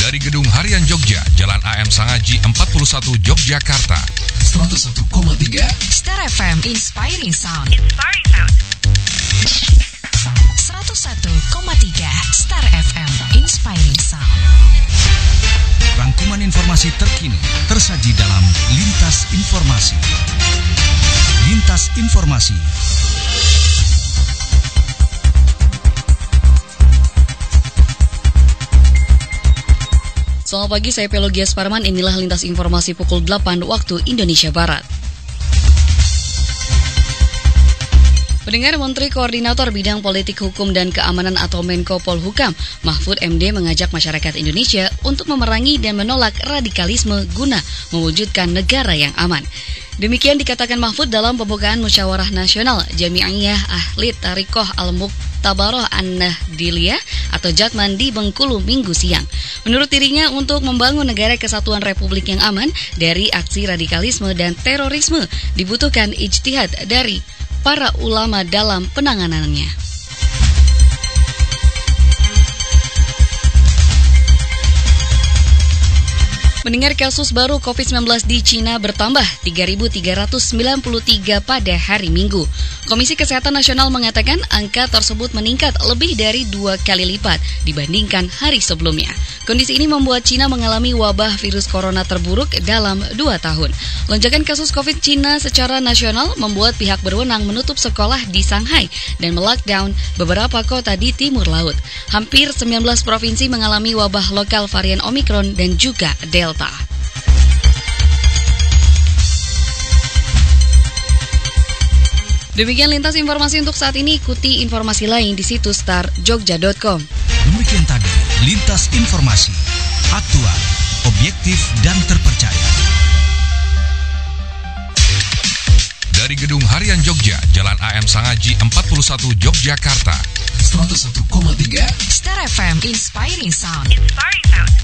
Dari Gedung Harian Jogja, Jalan AM Sangaji 41 Yogyakarta. 101,3 Star FM Inspiring Sound. 101,3 Star FM Inspiring Sound. Rangkuman informasi terkini tersaji dalam Lintas Informasi. Lintas Informasi. Selamat pagi, saya Pelogia Sparman. Inilah Lintas Informasi pukul 8 waktu Indonesia Barat. Pendengar, Menteri Koordinator Bidang Politik Hukum dan Keamanan atau Menko Polhukam, Mahfud MD mengajak masyarakat Indonesia untuk memerangi dan menolak radikalisme guna mewujudkan negara yang aman. Demikian dikatakan Mahfud dalam pembukaan Musyawarah Nasional Jami'iyah Ahli Tariqoh Al-Muktabaroh An-Nahdiliyah atau Jatman di Bengkulu Minggu siang. Menurut dirinya, untuk membangun negara kesatuan Republik yang aman dari aksi radikalisme dan terorisme dibutuhkan ijtihad dari para ulama dalam penanganannya. Mendengar kasus baru COVID-19 di Cina bertambah 3.393 pada hari Minggu. Komisi Kesehatan Nasional mengatakan angka tersebut meningkat lebih dari 2 kali lipat dibandingkan hari sebelumnya. Kondisi ini membuat Cina mengalami wabah virus corona terburuk dalam 2 tahun. Lonjakan kasus COVID Cina secara nasional membuat pihak berwenang menutup sekolah di Shanghai dan melockdown beberapa kota di timur laut. Hampir 19 provinsi mengalami wabah lokal varian Omicron dan juga Delta. Demikian lintas informasi untuk saat ini. Ikuti informasi lain di situs starjogja.com. Demikian tadi Lintas Informasi, aktual, objektif, dan terpercaya. Dari Gedung Harian Jogja, Jalan AM Sangaji 41 Yogyakarta. 101,3 Star FM Inspiring Sound.